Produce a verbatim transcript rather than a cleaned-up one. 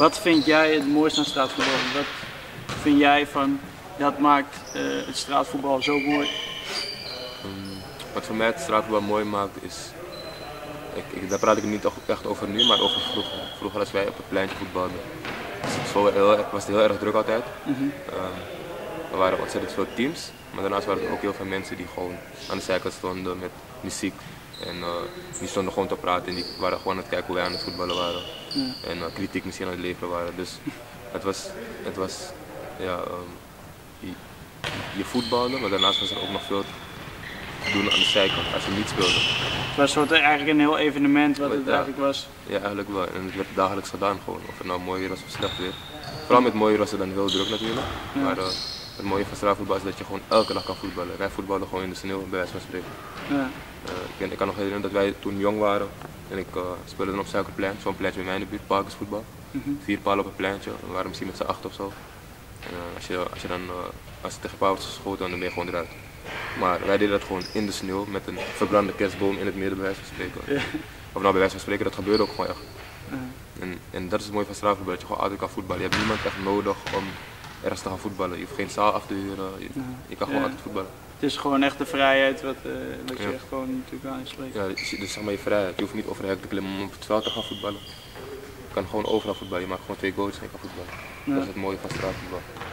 Wat vind jij het mooiste aan straatvoetbal? Wat vind jij van, dat maakt uh, het straatvoetbal zo mooi? Um, wat voor mij het straatvoetbal mooi maakt is, ik, ik, daar praat ik niet echt over nu, maar over vroeger. Vroeger als wij op het pleintje voetbalden, was het, heel, was het heel erg druk altijd. Mm-hmm. um, er waren ontzettend veel teams, maar daarnaast waren er ook heel veel mensen die gewoon aan de zijkant stonden met muziek. En uh, die stonden gewoon te praten en die waren gewoon aan het kijken hoe wij aan het voetballen waren. Ja. En uh, kritiek misschien aan het leveren waren. Dus het was, het was ja, um, je, je voetbalde, maar daarnaast was er ook nog veel te doen aan de zijkant als je niet speelde. Het was soort eigenlijk een heel evenement wat het ja, eigenlijk was. Ja, eigenlijk wel. En het werd dagelijks gedaan gewoon. Of het nou mooi weer was of slecht weer. Vooral met mooi weer was het dan heel druk natuurlijk. Ja. Maar uh, het mooie van straatvoetbal is dat je gewoon elke dag kan voetballen. Wij voetballen gewoon in de sneeuw, bij wijze van spreken. Ja. Uh, ik, ben, ik kan nog herinneren dat wij toen jong waren en ik uh, speelde dan op Suikerplein, zo'n pleintje bij mij in de buurt, parkersvoetbal. Mm-hmm. Vier palen op het pleintje, we waren misschien met z'n acht of zo. Uh, als, je, als, je dan, uh, als het tegen paal was geschoten, dan ben je gewoon eruit. Maar wij deden dat gewoon in de sneeuw met een verbrande kerstboom in het midden, bij wijze van spreken. Ja. Of nou bij wijze van spreken, dat gebeurde ook gewoon echt. Ja. En, en dat is het mooie van straatvoetbal, dat je gewoon altijd kan voetballen. Je hebt niemand echt nodig om ergens te gaan voetballen. Je hoeft geen zaal af te huren, je, ja. je kan gewoon ja. altijd voetballen. Het is gewoon echt de vrijheid wat, uh, wat je ja. echt gewoon natuurlijk aanspreekt. Ja, dus zeg maar je vrijheid. Je hoeft niet over de hek te klimmen om op het veld te gaan voetballen. Je kan gewoon overal voetballen, je maakt gewoon twee goals en je kan voetballen. Ja. Dat is het mooie van straatvoetbal.